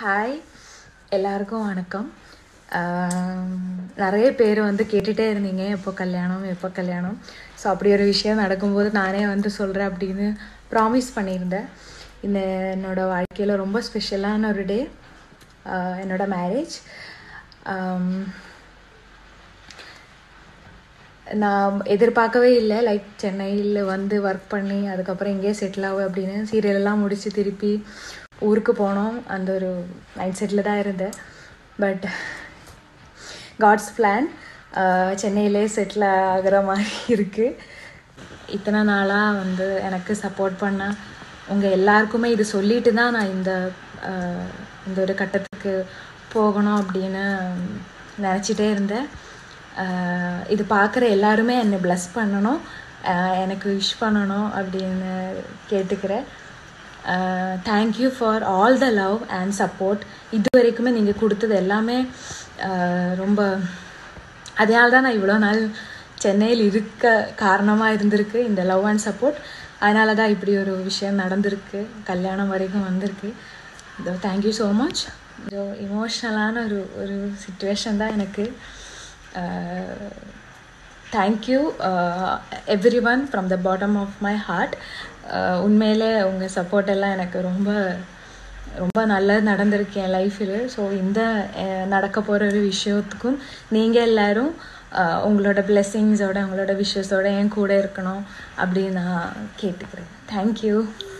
Hi, எல்லாருக்கும் வணக்கம். நிறைய பேர் வந்து கேட்டுகிட்டே இருந்தீங்க எப்போ கல்யாணம் எப்போ கல்யாணம். ஸோ அப்படி ஒரு விஷயம் நடக்கும்போது நானே வந்து சொல்கிறேன் அப்படின்னு ப்ராமிஸ் பண்ணியிருந்தேன். இந்த என்னோடய வாழ்க்கையில் ரொம்ப ஸ்பெஷலான ஒரு டே, என்னோடய மேரேஜ். நான் எதிர்பார்க்கவே இல்லை, லைக் சென்னையில் வந்து ஒர்க் பண்ணி அதுக்கப்புறம் இங்கேயே செட்டில் ஆகும் அப்படின்னு. சீரியலெல்லாம் முடித்து திருப்பி ஊருக்கு போனோம், அந்த ஒரு மைண்ட் செட்டில் தான் இருந்தேன். பட் காட்ஸ் பிளான், சென்னையிலே செட்டில் ஆகிற மாதிரி இருக்குது. இத்தனை நாளாக வந்து எனக்கு சப்போர்ட் பண்ண உங்கள் எல்லாருக்குமே இது சொல்லிட்டு தான் நான் இந்த ஒரு கட்டத்துக்கு போகணும் அப்படின்னு நினச்சிட்டே இருந்தேன். இது பார்க்குற எல்லாருமே என்னை ப்ளஸ் பண்ணணும், எனக்கு விஷ் பண்ணணும் அப்படின்னு கேட்டுக்கிறேன். Thank you for all the love and support. இது வரைக்குமே நீங்கள் கொடுத்தது எல்லாமே ரொம்ப, அதனால தான் நான் இவ்வளோ நாள் சென்னையில் இருக்க காரணமாக இருந்திருக்கு இந்த லவ் அண்ட் சப்போர்ட். அதனால தான் இப்படி ஒரு விஷயம் நடந்திருக்கு, கல்யாணம் வரைக்கும் வந்திருக்கு. Thank you so much. இமோஷ்னலான ஒரு சிச்சுவேஷன் தான் எனக்கு. Thank you everyone from the bottom of my heart. உண்மையிலே உங்கள் சப்போர்ட் எல்லாம் எனக்கு ரொம்ப ரொம்ப நல்லது நடந்திருக்கு என் லைஃப்பில். ஸோ இந்த நடக்க போகிற ஒரு விஷயத்துக்கும் நீங்கள் எல்லோரும் உங்களோட பிளெஸ்ஸிங்ஸோட உங்களோட விஷஸோட என் கூட இருக்கணும் அப்படின்னு நான் கேட்டுக்கிறேன். தேங்க்யூ.